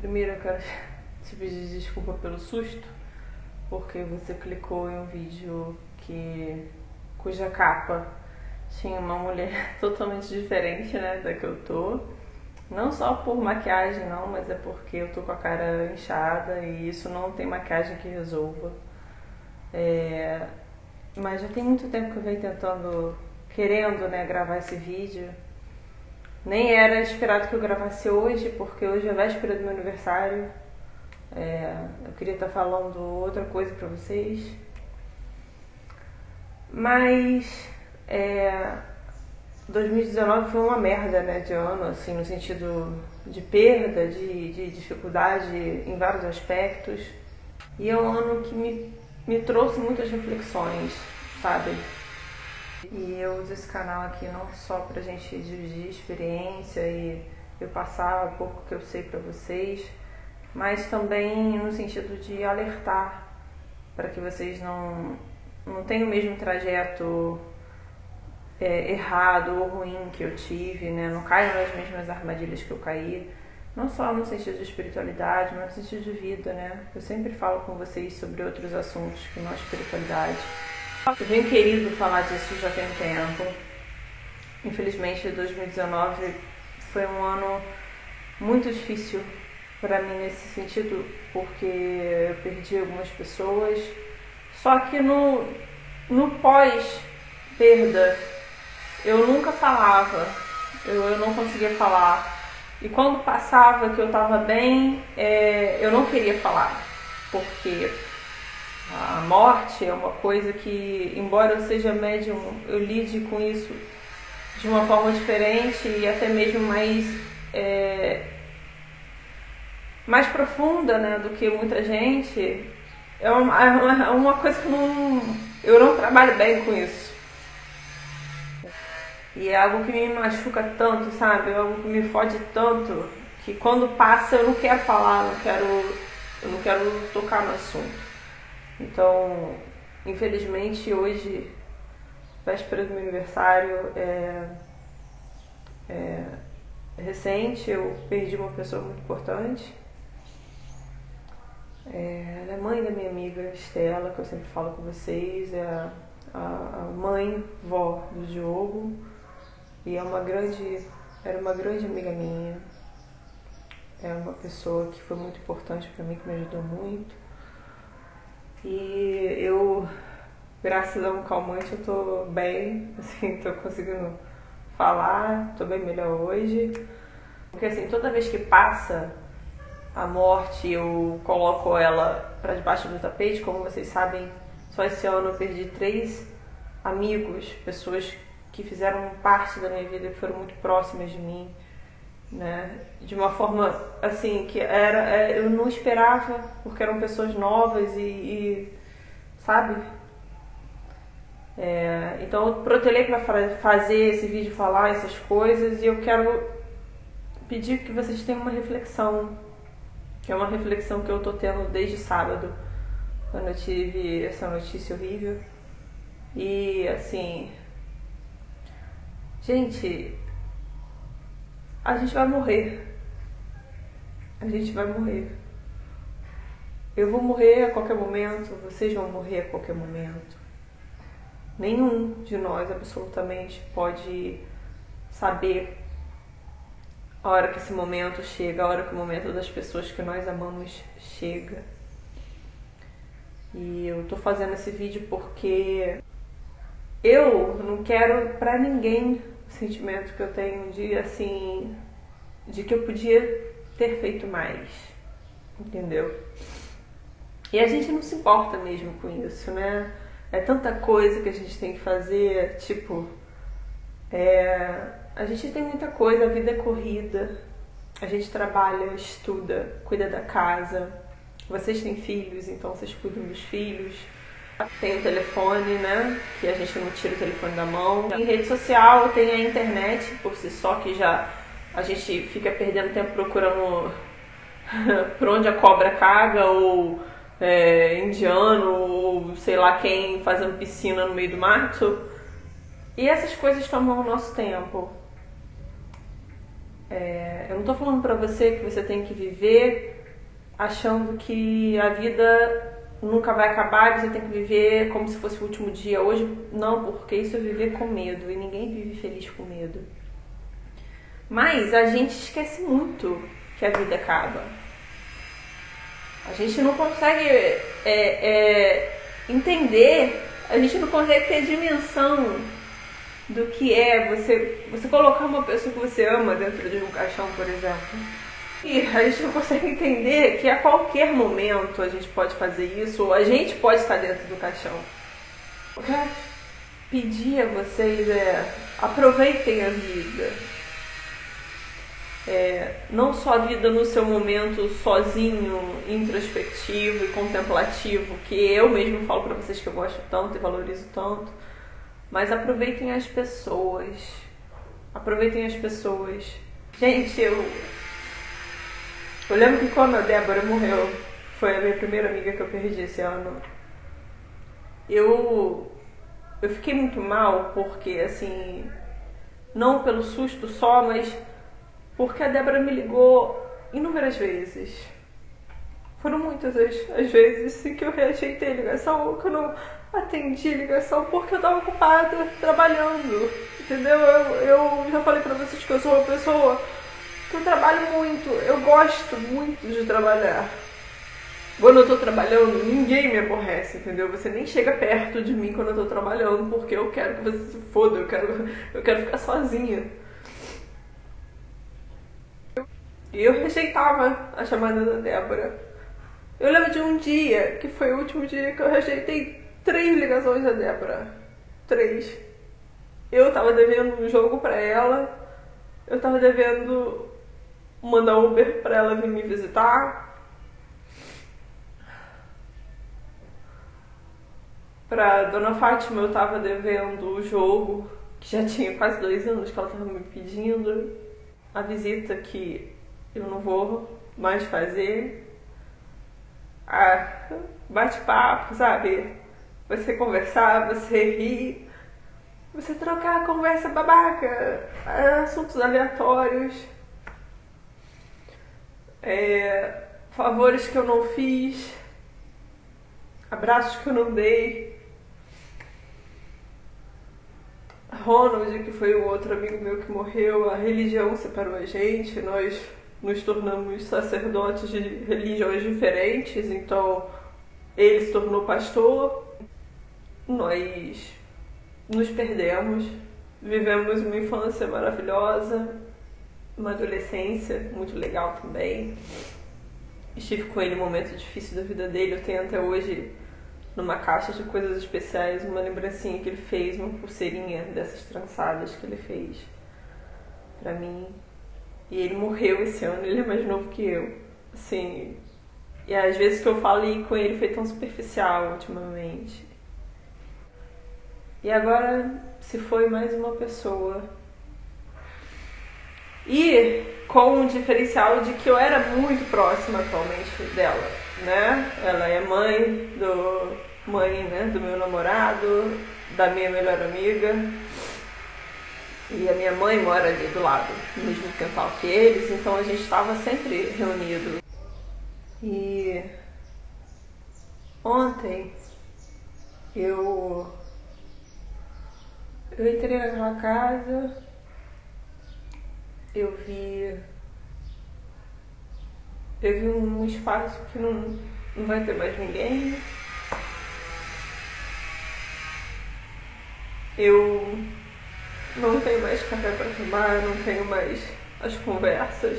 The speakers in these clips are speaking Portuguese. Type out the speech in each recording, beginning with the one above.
Primeiro eu quero te pedir desculpa pelo susto, porque você clicou em um vídeo cuja capa tinha uma mulher totalmente diferente, né, da que eu tô. Não só por maquiagem não, mas é porque eu tô com a cara inchada e isso não tem maquiagem que resolva. Mas já tem muito tempo que eu venho querendo, né, gravar esse vídeo. Nem era esperado que eu gravasse hoje, porque hoje é véspera do meu aniversário. Eu queria estar falando outra coisa pra vocês. Mas 2019 foi uma merda, né, de ano, assim, no sentido de perda, de dificuldade em vários aspectos. E é um ano que me trouxe muitas reflexões, sabe? E eu uso esse canal aqui não só pra gente dividir experiência e eu passar um pouco que eu sei pra vocês, mas também no sentido de alertar para que vocês não tenham o mesmo trajeto errado ou ruim que eu tive, né? Não caiam nas mesmas armadilhas que eu caí, não só no sentido de espiritualidade, mas no sentido de vida, né? Eu sempre falo com vocês sobre outros assuntos que não a espiritualidade. Eu tenho querido falar disso já tem um tempo. Infelizmente 2019 foi um ano muito difícil para mim nesse sentido, porque eu perdi algumas pessoas. Só que no pós-perda eu nunca falava, eu não conseguia falar. E quando passava que eu estava bem, eu não queria falar, porque a morte é uma coisa que, embora eu seja médium, eu lide com isso de uma forma diferente e até mesmo mais profunda, né, do que muita gente. É uma coisa que eu não trabalho bem com isso. E é algo que me machuca tanto, sabe? É algo que me fode tanto que quando passa eu não quero falar, eu não quero tocar no assunto. Então, infelizmente hoje, véspera do meu aniversário, recente, eu perdi uma pessoa muito importante. Ela é mãe da minha amiga Estela, que eu sempre falo com vocês, é a mãe, vó do Diogo, e era uma grande amiga minha, é uma pessoa que foi muito importante para mim, que me ajudou muito. E eu, graças a um calmante, eu tô bem, assim, tô conseguindo falar, tô bem melhor hoje. Porque assim, toda vez que passa a morte, eu coloco ela para debaixo do tapete. Como vocês sabem, só esse ano eu perdi 3 amigos, pessoas que fizeram parte da minha vida, que foram muito próximas de mim, né? De uma forma assim que eu não esperava, porque eram pessoas novas e sabe? Então eu protelei para fazer esse vídeo, falar essas coisas, e eu quero pedir que vocês tenham uma reflexão, que é uma reflexão que eu tô tendo desde sábado, quando eu tive essa notícia horrível. E assim, gente, a gente vai morrer. A gente vai morrer. Eu vou morrer a qualquer momento, vocês vão morrer a qualquer momento. Nenhum de nós absolutamente pode saber a hora que esse momento chega, a hora que o momento das pessoas que nós amamos chega. E eu tô fazendo esse vídeo porque eu não quero pra ninguém o sentimento que eu tenho de que eu podia ter feito mais, entendeu? E a gente não se importa mesmo com isso, né? É tanta coisa que a gente tem que fazer, tipo, a gente tem muita coisa, a vida é corrida, a gente trabalha, estuda, cuida da casa, vocês têm filhos, então vocês cuidam dos filhos, tem o telefone, né, que a gente não tira o telefone da mão, em rede social tem a internet por si só, que já a gente fica perdendo tempo procurando por onde a cobra caga, ou indiano, ou sei lá quem fazendo piscina no meio do mato. E essas coisas tomam o nosso tempo. Eu não tô falando pra você que você tem que viver achando que a vida nunca vai acabar e você tem que viver como se fosse o último dia hoje. Não, porque isso é viver com medo e ninguém vive feliz com medo. Mas a gente esquece muito que a vida acaba. A gente não consegue entender, a gente não consegue ter dimensão do que é você colocar uma pessoa que você ama dentro de um caixão, por exemplo. E a gente não consegue entender que a qualquer momento a gente pode fazer isso, ou a gente pode estar dentro do caixão. Eu quero pedir a vocês aproveitem a vida. Não só a vida no seu momento sozinho, introspectivo e contemplativo, que eu mesmo falo pra vocês que eu gosto tanto e valorizo tanto, mas aproveitem as pessoas. Aproveitem as pessoas. Gente, eu lembro que quando a Débora morreu, foi a minha primeira amiga que eu perdi esse ano. Eu fiquei muito mal porque, assim, não pelo susto só, mas porque a Débora me ligou inúmeras vezes. Foram muitas as vezes sim, que eu rejeitei ligação, ou que eu não atendi ligação porque eu estava ocupada trabalhando, entendeu? Eu já falei pra vocês que eu sou uma pessoa que eu trabalho muito, eu gosto muito de trabalhar. Quando eu tô trabalhando, ninguém me aborrece, entendeu? Você nem chega perto de mim quando eu tô trabalhando, porque eu quero que você se foda, eu quero ficar sozinha. E eu rejeitava a chamada da Débora. Eu lembro de um dia, que foi o último dia que eu rejeitei 3 ligações da Débora. 3. Eu tava devendo um jogo pra ela, eu tava devendo mandar Uber pra ela vir me visitar. Pra Dona Fátima eu tava devendo o jogo, que já tinha quase 2 anos que ela tava me pedindo. A visita que eu não vou mais fazer. Bate-papo, sabe? Você conversar, você rir, você trocar a conversa babaca, assuntos aleatórios, favores que eu não fiz, abraços que eu não dei. Ronald, que foi o outro amigo meu que morreu, a religião separou a gente, nós nos tornamos sacerdotes de religiões diferentes, então ele se tornou pastor, nós nos perdemos, vivemos uma infância maravilhosa, uma adolescência muito legal também. Estive com ele em um momento difícil da vida dele, eu tenho até hoje numa caixa de coisas especiais uma lembrancinha que ele fez, uma pulseirinha dessas trançadas que ele fez pra mim. E ele morreu esse ano, ele é mais novo que eu. Assim, e às vezes que eu falei com ele foi tão superficial ultimamente. E agora se foi mais uma pessoa. E com o diferencial de que eu era muito próxima atualmente dela, né? Ela é mãe do meu namorado, da minha melhor amiga. E a minha mãe mora ali do lado, no mesmo quintal que eles, então a gente estava sempre reunido. E ontem eu entrei naquela casa, eu vi um espaço que não vai ter mais ninguém. Eu não tenho mais café para tomar, não tenho mais as conversas.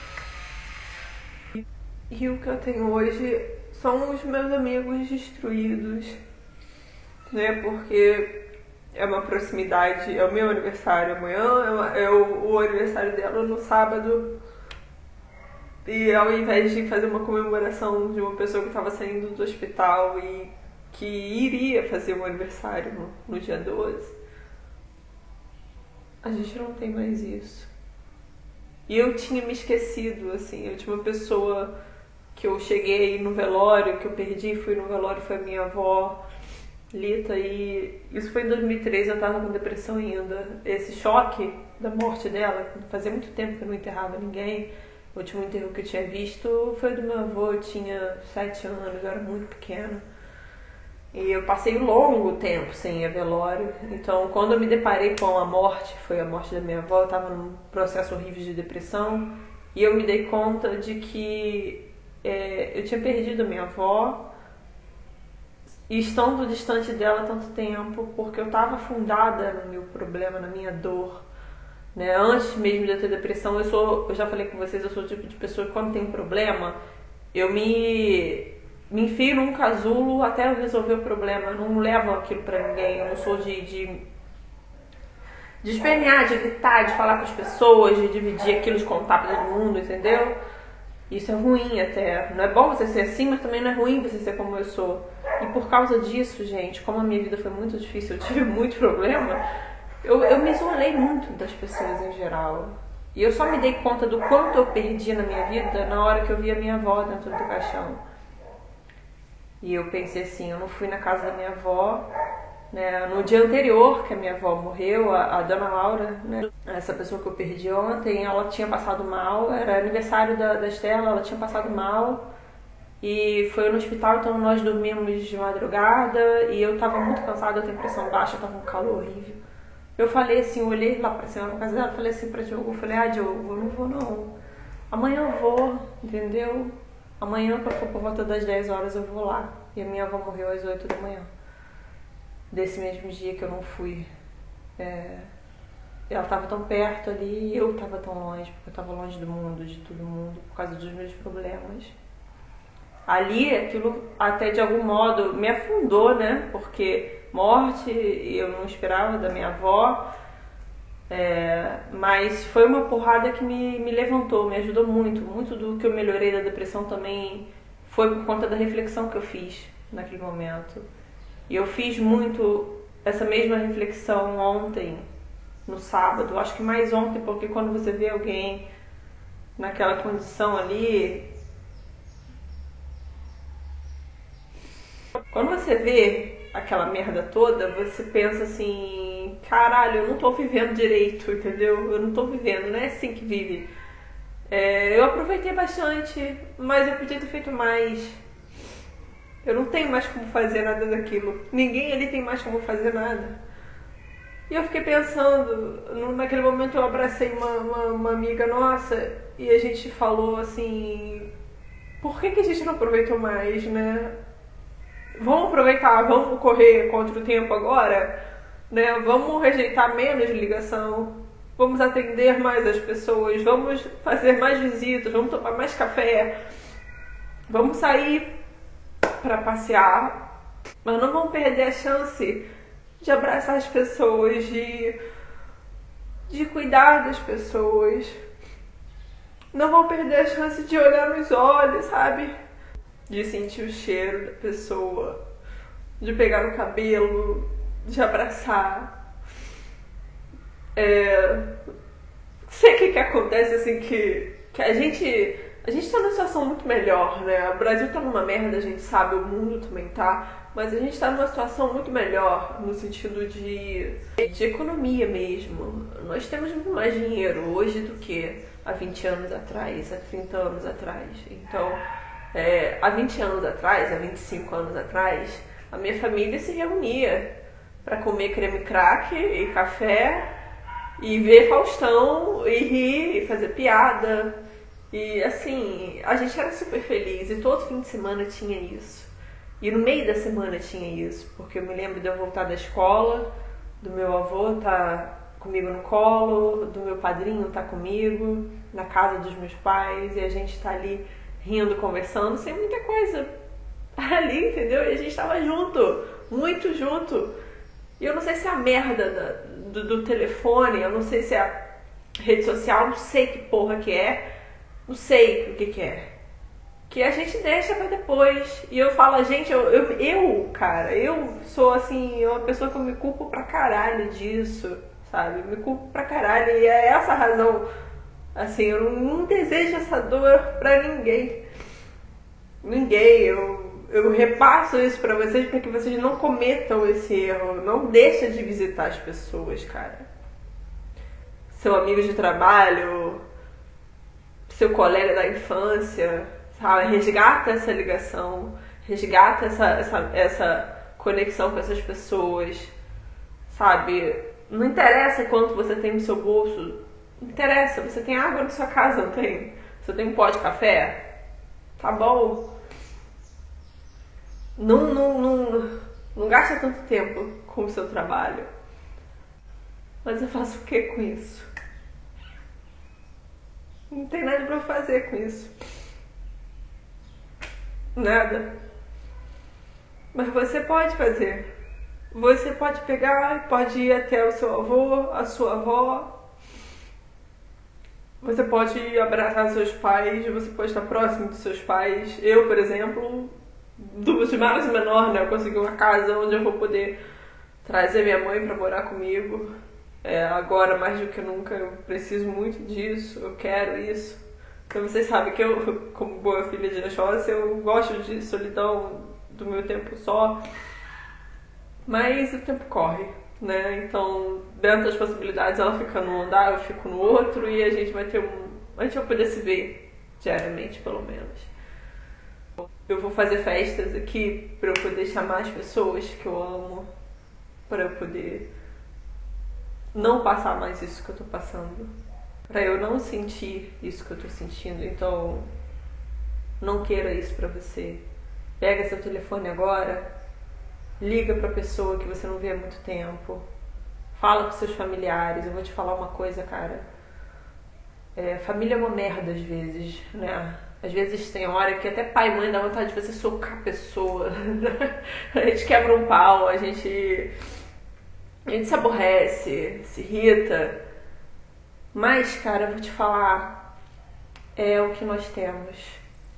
E o que eu tenho hoje são os meus amigos destruídos, né? Porque é uma proximidade, é o meu aniversário amanhã, é o aniversário dela no sábado. E ao invés de fazer uma comemoração de uma pessoa que estava saindo do hospital e que iria fazer um aniversário no dia 12, a gente não tem mais isso. E eu tinha me esquecido, assim, eu tinha uma pessoa que eu cheguei no velório, que eu perdi, fui no velório, foi a minha avó, Lita, e isso foi em 2003, eu tava com depressão ainda. Esse choque da morte dela. Fazia muito tempo que eu não enterrava ninguém. O último enterro que eu tinha visto foi do meu avô, eu tinha 7 anos, eu era muito pequena. E eu passei um longo tempo sem ir a velório. Então, quando eu me deparei com a morte, foi a morte da minha avó, eu estava num processo horrível de depressão. E eu me dei conta de que eu tinha perdido a minha avó. E estando distante dela tanto tempo, porque eu estava afundada no meu problema, na minha dor. Né? Antes mesmo de eu ter depressão, eu já falei com vocês, eu sou o tipo de pessoa que quando tem um problema, eu me enfio num casulo até eu resolver o problema. Eu não levo aquilo pra ninguém, eu não sou de espernear, de gritar, de falar com as pessoas, de dividir aquilo, de contar pra todo mundo, entendeu? Isso é ruim até. Não é bom você ser assim, mas também não é ruim você ser como eu sou. E por causa disso, gente, como a minha vida foi muito difícil, eu tive muito problema, eu me isolei muito das pessoas em geral. E eu só me dei conta do quanto eu perdi na minha vida na hora que eu vi a minha avó dentro do caixão. E eu pensei assim, eu não fui na casa da minha avó, né, no dia anterior que a minha avó morreu, a dona Laura, né, essa pessoa que eu perdi ontem, ela tinha passado mal, era aniversário da Estela, ela tinha passado mal e foi no hospital, então nós dormimos de madrugada e eu tava muito cansada, eu tenho pressão baixa, tava um calor horrível. Eu falei assim, eu olhei lá pra cima na casa dela, falei assim pra Diogo, eu falei, Diogo, eu não vou não, amanhã eu vou, entendeu? Amanhã, quando for por volta das 10 horas, eu vou lá. E a minha avó morreu às 8 da manhã. Desse mesmo dia que eu não fui. Ela estava tão perto ali e eu estava tão longe, porque eu estava longe do mundo, de todo mundo, por causa dos meus problemas. Ali, aquilo até de algum modo me afundou, né? Porque morte, eu não esperava da minha avó. Mas foi uma porrada que me levantou, me ajudou muito. Muito do que eu melhorei da depressão também foi por conta da reflexão que eu fiz naquele momento. E eu fiz muito essa mesma reflexão ontem, no sábado. Acho que mais ontem, porque quando você vê alguém naquela condição ali... Quando você vê aquela merda toda, você pensa assim, caralho, eu não tô vivendo direito, entendeu? Eu não tô vivendo, não é assim que vive. Eu aproveitei bastante, mas eu podia ter feito mais. Eu não tenho mais como fazer nada daquilo. Ninguém ali tem mais como fazer nada. E eu fiquei pensando, naquele momento eu abracei uma amiga nossa e a gente falou assim, por que a gente não aproveitou mais, né? Vamos aproveitar, vamos correr contra o tempo agora, né? Vamos rejeitar menos ligação, vamos atender mais as pessoas, vamos fazer mais visitas, vamos tomar mais café, vamos sair para passear, mas não vamos perder a chance de abraçar as pessoas, de cuidar das pessoas. Não vamos perder a chance de olhar nos olhos, sabe? De sentir o cheiro da pessoa, de pegar no cabelo, de abraçar. Sei o que acontece, assim, que a gente tá numa situação muito melhor, né? O Brasil tá numa merda, a gente sabe, o mundo também tá, mas a gente tá numa situação muito melhor no sentido de economia mesmo. Nós temos muito mais dinheiro hoje do que há 20 anos atrás, há 30 anos atrás. Então, há 20 anos atrás, há 25 anos atrás, a minha família se reunia para comer creme crack e café e ver Faustão e rir e fazer piada. E assim, a gente era super feliz e todo fim de semana tinha isso. E no meio da semana tinha isso, porque eu me lembro de eu voltar da escola, do meu avô tá comigo no colo, do meu padrinho tá comigo, na casa dos meus pais, e a gente tá ali rindo, conversando, sem muita coisa ali, entendeu? E a gente tava junto, muito junto. E eu não sei se é a merda do telefone, eu não sei se é a rede social, não sei que porra que é, não sei o que é. Que a gente deixa pra depois. E eu falo, gente, cara, eu sou assim, uma pessoa que eu me culpo pra caralho disso, sabe? Eu me culpo pra caralho. E é essa a razão, assim, eu não desejo essa dor pra ninguém. Ninguém, eu repasso isso pra vocês para que vocês não cometam esse erro. Não deixa de visitar as pessoas, cara. seu amigo de trabalho, seu colega da infância, sabe? Resgata essa ligação, resgata essa conexão com essas pessoas, sabe? Não interessa quanto você tem no seu bolso, não interessa, você tem água na sua casa, não tem? Você tem um pó de café? Tá bom. Não gasta tanto tempo com o seu trabalho. Mas eu faço o que com isso? Não tem nada pra fazer com isso. Nada. Mas você pode fazer. Você pode pegar, pode ir até o seu avô, a sua avó. Você pode abraçar seus pais, você pode estar próximo dos seus pais. Eu, por exemplo, dos maiores e menor, né? Eu consegui uma casa onde eu vou poder trazer minha mãe pra morar comigo. Agora, mais do que nunca, eu preciso muito disso, eu quero isso. Então vocês sabem que eu, como boa filha de Oxóssi, eu gosto de solidão do meu tempo só. Mas o tempo corre, né? Então, dentro das possibilidades, ela fica num andar, eu fico no outro, e a gente vai ter a gente vai poder se ver diariamente, pelo menos. Eu vou fazer festas aqui para eu poder chamar as pessoas que eu amo, para eu poder não passar mais isso que eu tô passando, para eu não sentir isso que eu tô sentindo. Então, não queira isso pra você. Pega seu telefone agora, liga pra pessoa que você não vê há muito tempo, fala com seus familiares. Eu vou te falar uma coisa, cara. Família é uma merda às vezes, né? Às vezes tem hora que até pai e mãe dá vontade de você socar a pessoa. A gente quebra um pau, a gente se aborrece, se irrita. Mas, cara, eu vou te falar, é o que nós temos.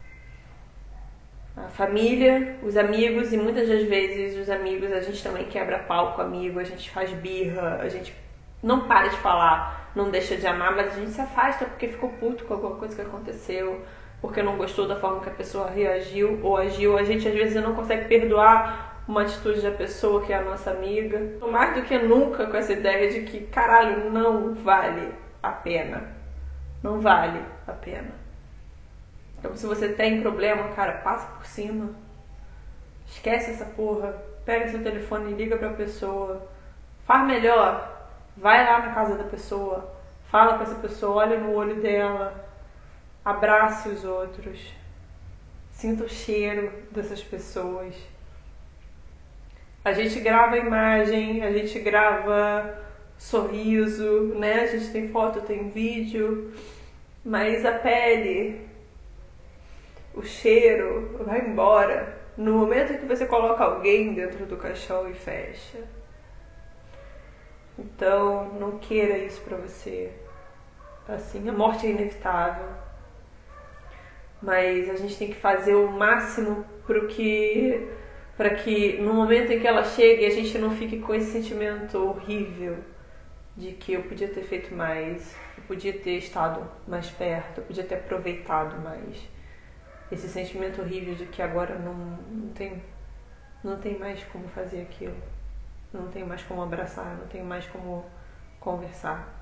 A família, os amigos, e muitas das vezes os amigos, a gente também quebra pau com o amigo, a gente faz birra, a gente não para de falar, não deixa de amar, mas a gente se afasta porque ficou puto com alguma coisa que aconteceu, porque não gostou da forma que a pessoa reagiu ou agiu. A gente às vezes não consegue perdoar uma atitude da pessoa que é a nossa amiga. Mais do que nunca com essa ideia de que, caralho, não vale a pena. Não vale a pena. Então, se você tem problema, cara, passa por cima. Esquece essa porra. Pega seu telefone e liga pra pessoa. Faz melhor. Vai lá na casa da pessoa. Fala com essa pessoa, olha no olho dela. Abrace os outros. Sinta o cheiro dessas pessoas. A gente grava imagem, a gente grava sorriso, né? A gente tem foto, tem vídeo. Mas a pele, o cheiro vai embora no momento que você coloca alguém dentro do caixão e fecha. Então, não queira isso pra você. Assim, a morte é inevitável. Mas a gente tem que fazer o máximo para que no momento em que ela chegue, a gente não fique com esse sentimento horrível de que eu podia ter feito mais, eu podia ter estado mais perto, eu podia ter aproveitado mais. Esse sentimento horrível de que agora não tem mais como fazer aquilo. Não tem mais como abraçar, não tem mais como conversar.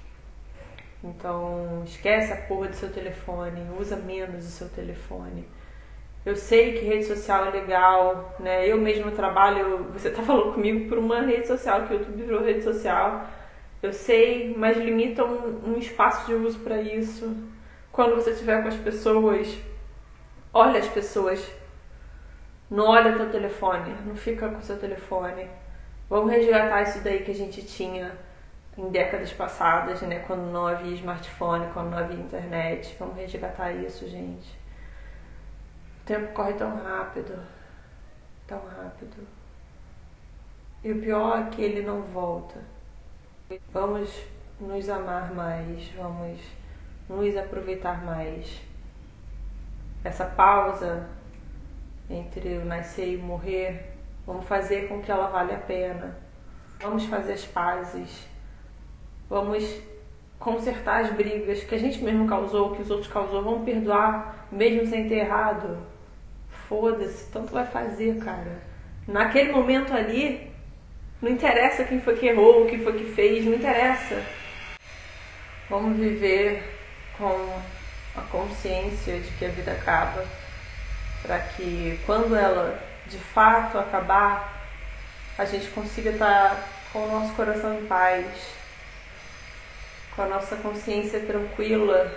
Então, esquece a porra do seu telefone, usa menos o seu telefone. Eu sei que rede social é legal, né? Eu mesmo trabalho, você tá falando comigo por uma rede social, que o YouTube virou rede social. Eu sei, mas limita um espaço de uso para isso. Quando você estiver com as pessoas, olha as pessoas. Não olha teu telefone, não fica com seu telefone. Vamos resgatar isso daí que a gente tinha em décadas passadas, né? Quando não havia smartphone, quando não havia internet. Vamos resgatar isso, gente. O tempo corre tão rápido. Tão rápido. E o pior é que ele não volta. Vamos nos amar mais. Vamos nos aproveitar mais. Essa pausa entre o nascer e o morrer, vamos fazer com que ela valha a pena. Vamos fazer as pazes. Vamos consertar as brigas que a gente mesmo causou, que os outros causou. Vamos perdoar, mesmo sem ter errado. Foda-se, tanto vai fazer, cara. Naquele momento ali, não interessa quem foi que errou, quem foi que fez, não interessa. Vamos viver com a consciência de que a vida acaba, para que quando ela de fato acabar, a gente consiga estar com o nosso coração em paz, com a nossa consciência tranquila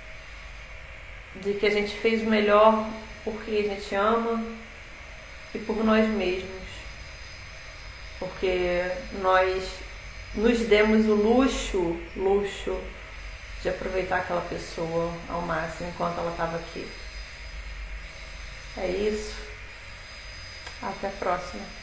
de que a gente fez o melhor porque a gente ama e por nós mesmos, porque nós nos demos o luxo de aproveitar aquela pessoa ao máximo enquanto ela estava aqui. É isso. Até a próxima.